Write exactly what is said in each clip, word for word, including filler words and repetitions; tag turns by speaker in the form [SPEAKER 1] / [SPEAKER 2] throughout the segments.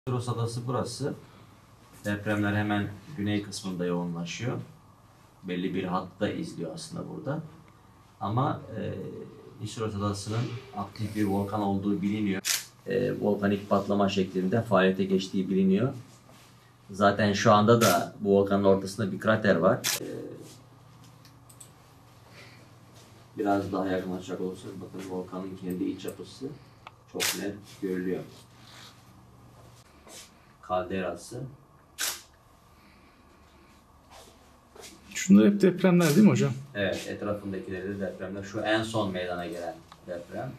[SPEAKER 1] Nisyros Adası burası. Depremler hemen güney kısmında yoğunlaşıyor. Belli bir hatta izliyor aslında burada. Ama e, Nisyros Adası'nın aktif bir volkan olduğu biliniyor. E, volkanik patlama şeklinde faaliyete geçtiği biliniyor. Zaten şu anda da bu volkanın ortasında bir krater var. E, biraz daha yakınlaşacak olursak bakın volkanın kendi iç yapısı çok net görülüyor. Kalderası.
[SPEAKER 2] Şunlar hep depremler değil mi hocam?
[SPEAKER 1] Evet, etrafındakileri de depremler. Şu en son meydana gelen deprem.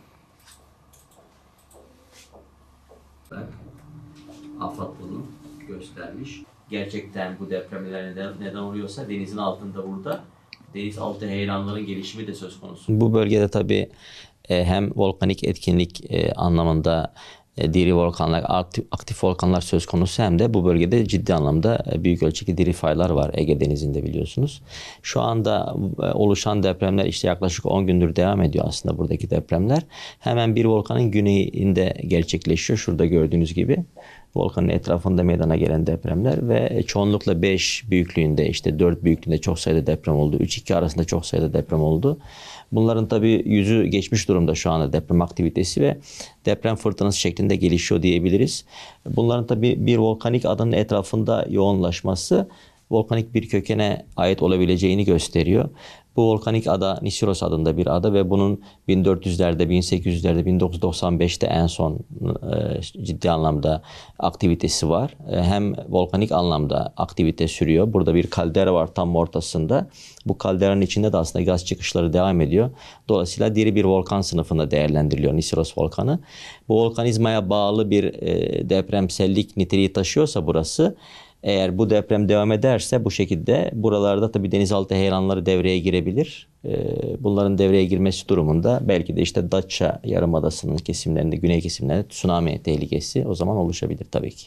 [SPEAKER 1] Bak, AFAD bunu göstermiş. Gerçekten bu depremler neden, neden oluyorsa denizin altında burada denizaltı heyelanların gelişimi de söz konusu. Bu bölgede tabii hem volkanik etkinlik anlamında diri volkanlar, aktif, aktif volkanlar söz konusu hem de bu bölgede ciddi anlamda büyük ölçekli diri faylar var Ege Denizi'nde biliyorsunuz. Şu anda oluşan depremler işte yaklaşık on gündür devam ediyor aslında buradaki depremler. Hemen bir volkanın güneyinde gerçekleşiyor. Şurada gördüğünüz gibi volkanın etrafında meydana gelen depremler ve çoğunlukla beş büyüklüğünde işte dört büyüklüğünde çok sayıda deprem oldu. üç iki arasında çok sayıda deprem oldu. Bunların tabii yüzü geçmiş durumda şu anda deprem aktivitesi ve deprem fırtınası şeklinde gelişiyor diyebiliriz. Bunların tabii bir volkanik adanın etrafında yoğunlaşması volkanik bir kökene ait olabileceğini gösteriyor. Bu volkanik ada Nisyros adında bir ada ve bunun bin dört yüzlerde, bin sekiz yüzlerde, bin dokuz yüz doksan beşte en son e, ciddi anlamda aktivitesi var. E, hem volkanik anlamda aktivite sürüyor. Burada bir kaldera var tam ortasında. Bu kalderanın içinde de aslında gaz çıkışları devam ediyor. Dolayısıyla diri bir volkan sınıfında değerlendiriliyor Nisyros volkanı. Bu volkanizmaya bağlı bir e, depremsellik niteliği taşıyorsa burası, eğer bu deprem devam ederse bu şekilde buralarda tabii denizaltı heyelanları devreye girebilir. Bunların devreye girmesi durumunda belki de işte Datça Yarımadası'nın kesimlerinde, güney kesimlerinde tsunami tehlikesi o zaman oluşabilir tabii ki.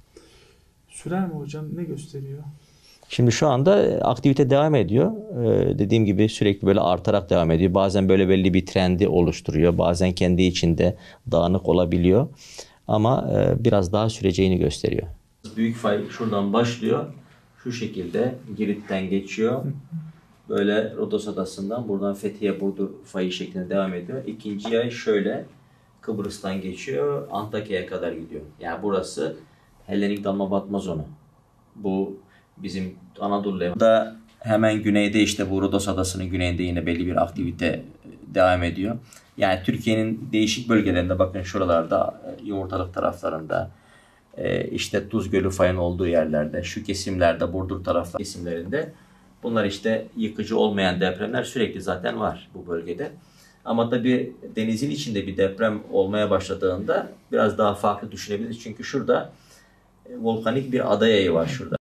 [SPEAKER 2] Sürer mi hocam? Ne gösteriyor?
[SPEAKER 1] Şimdi şu anda aktivite devam ediyor. Ee, dediğim gibi sürekli böyle artarak devam ediyor. Bazen böyle belli bir trendi oluşturuyor. Bazen kendi içinde dağınık olabiliyor. Ama e, biraz daha süreceğini gösteriyor. Büyük fay şuradan başlıyor. Şu şekilde Girit'ten geçiyor. Böyle Rodos Adası'ndan buradan Fethiye Burdur fayı şeklinde devam ediyor. İkinci ay şöyle Kıbrıs'tan geçiyor. Antakya'ya kadar gidiyor. Yani burası Helenik dalma batma zonu. Bu bizim Anadolu'da. Burada hemen güneyde işte bu Rodos Adası'nın güneyinde yine belli bir aktivite devam ediyor. Yani Türkiye'nin değişik bölgelerinde bakın şuralarda Yumurtalık taraflarında işte Tuz Gölü fayın olduğu yerlerde, şu kesimlerde, Burdur tarafları kesimlerinde bunlar işte yıkıcı olmayan depremler sürekli zaten var bu bölgede. Ama tabii denizin içinde bir deprem olmaya başladığında biraz daha farklı düşünebiliriz. Çünkü şurada volkanik bir ada yayı var şurada.